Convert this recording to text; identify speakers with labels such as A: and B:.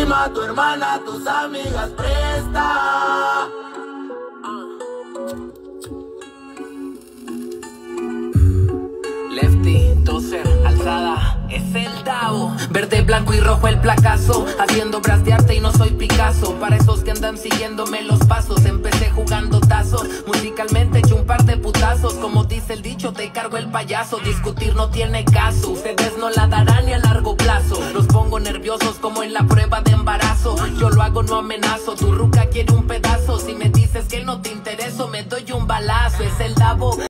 A: prima, tu hermana, tus amigas, presta.
B: Lefty, Dozer, alzada, es el Davo. Verde, blanco y rojo el placazo, haciendo obras de arte y no soy Picasso. Para esos que andan siguiéndome los pasos, empecé jugando tazos, musicalmente eché un par de putazos. Como dice el dicho, te cargo el payaso, discutir no tiene caso. Ustedes no la darán ni a largo plazo, los pongo nerviosos como en la prueba de embarazo. Yo lo hago, no amenazo, tu ruca quiere un pedazo. Si me dices que no te intereso, me doy un balazo, es el Davo.